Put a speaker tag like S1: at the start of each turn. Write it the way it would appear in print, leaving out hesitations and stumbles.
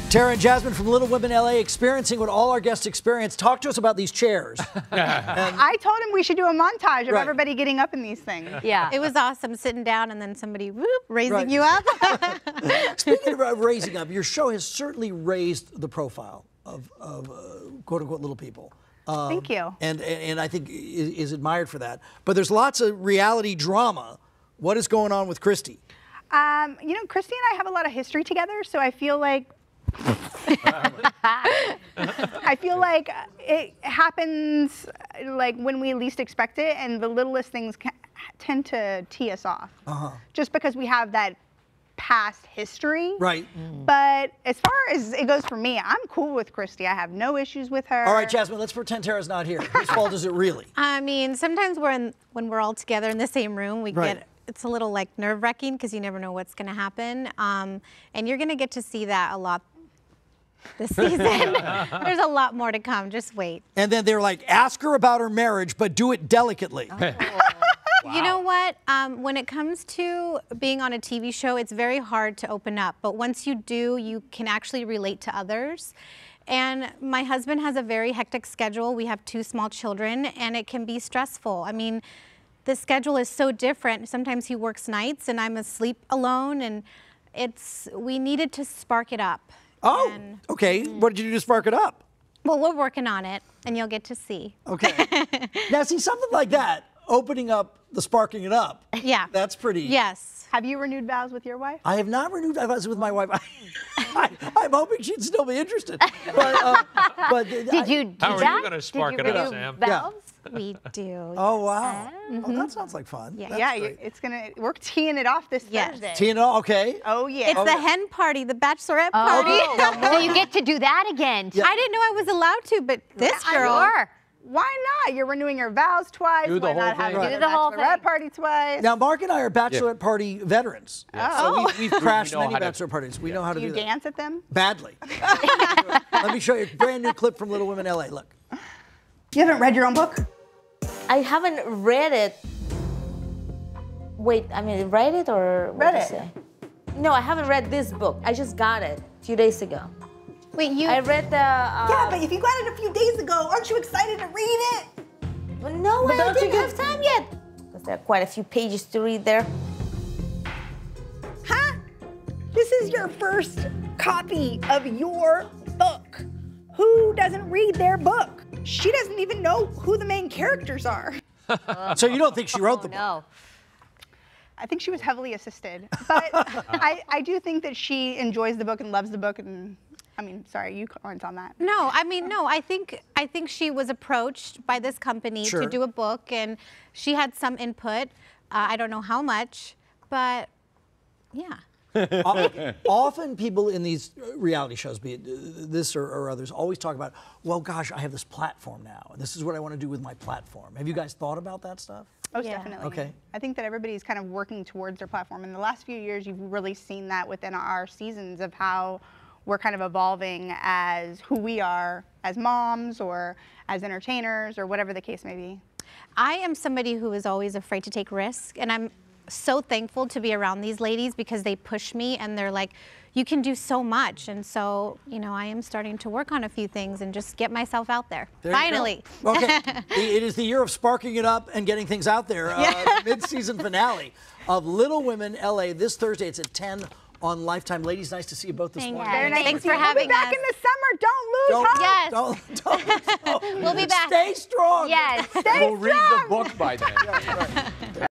S1: Terra and Jasmine from Little Women LA experiencing what all our guests experience. Talk to us about these chairs.
S2: I told him we should do a montage of everybody getting up in these things.
S3: Yeah.
S4: It was awesome sitting down and then somebody whoop, raising you up.
S1: Speaking of raising up, your show has certainly raised the profile of quote-unquote little people.
S2: Thank you.
S1: And I think is admired for that. But there's lots of reality drama. What is going on with Christy?
S2: You know, Christy and I have a lot of history together, so I feel like it happens like when we least expect it, and the littlest things tend to tee us off. Just because we have that past history.
S1: Right.
S2: But as far as it goes for me, I'm cool with Christy. I have no issues with her.
S1: All right, Jasmine, let's pretend Terra's not here. Whose fault is it really?
S4: I mean, sometimes when we're all together in the same room, we get, it's a little like nerve-wracking because you never know what's going to happen. And you're going to get to see that a lot this season. There's a lot more to come. Just wait.
S1: And then they're like, ask her about her marriage, but do it delicately.
S4: Wow. You know what? When it comes to being on a TV show, it's very hard to open up. But once you do, you can actually relate to others. And my husband has a very hectic schedule. We have 2 small children, and it can be stressful. I mean, the schedule is so different. Sometimes he works nights, and I'm asleep alone, and we needed to spark it up.
S1: Oh, okay. What did you do to spark it up?
S4: Well, we're working on it, and you'll get to see.
S1: Okay. Now, see, something like that, opening up the sparking it up. Yeah. That's pretty.
S4: Yes.
S2: Have you renewed vows with your wife?
S1: I have not renewed vows with my wife. I'm hoping she'd still be interested. But
S3: did you do
S5: How
S3: that?
S5: are you going to spark it up, Sam?
S3: Vows?
S4: We do.
S1: Oh, wow. Oh, that sounds like fun.
S2: Yeah, we're teeing it off this Thursday.
S1: Teeing it off, okay.
S2: Oh, yeah.
S4: It's the hen party, the bachelorette party.
S3: So you get to do that again.
S4: I didn't know I was allowed to, but this girl.
S2: Why not? You're renewing your vows twice.
S5: Do the
S2: Why
S5: whole
S2: not have
S5: thing.
S2: the bachelorette party twice?
S1: Now, Mark and I are bachelorette party veterans. So we've crashed many bachelorette parties. We know how to do that.
S2: Do you dance at them?
S1: Badly. Let me show you a brand new clip from Little Women LA. Look.
S2: You haven't read your own book?
S6: I haven't read it. Wait, I mean, read it or what
S2: Read
S6: did
S2: it.
S6: you say? No, I haven't read this book. I just got it a few days ago.
S4: Wait,
S6: I read the.
S2: Yeah, but if you got it a few days ago, aren't you excited to read it?
S6: Well, no, I didn't have time yet. Because there are quite a few pages to read there.
S2: Huh? This is your first copy of your book. Who doesn't read their book? She doesn't even know who the main characters are.
S1: So you don't think she wrote the book?
S3: No.
S2: I think she was heavily assisted. But I do think that she enjoys the book and loves the book. And I mean, sorry, you comment on that.
S4: No, I mean, no, I think she was approached by this company to do a book, and she had some input. I don't know how much, but yeah.
S1: Often people in these reality shows, be it this or others, always talk about, well, gosh, I have this platform now. This is what I want to do with my platform. Have you guys thought about that stuff?
S2: Most definitely.
S1: Okay.
S2: I think that everybody's kind of working towards their platform. In the last few years, you've really seen that within our seasons of how we're kind of evolving as who we are as moms or as entertainers or whatever the case may be.
S4: I am somebody who is always afraid to take risks, and I'm so thankful to be around these ladies because they push me and they're like, you can do so much. And so, you know, I am starting to work on a few things and just get myself out there. Finally.
S1: Okay. It is the year of sparking it up and getting things out there. Mid-season finale of Little Women LA this Thursday. It's at 10 on Lifetime. Ladies, nice to see you both this morning.
S2: Very nice.
S4: Thanks for having
S2: us. We'll be back in the summer. Don't lose hope.
S1: Don't.
S4: We'll be back.
S1: Stay strong.
S3: Yes.
S2: Stay
S5: We'll read the book by then.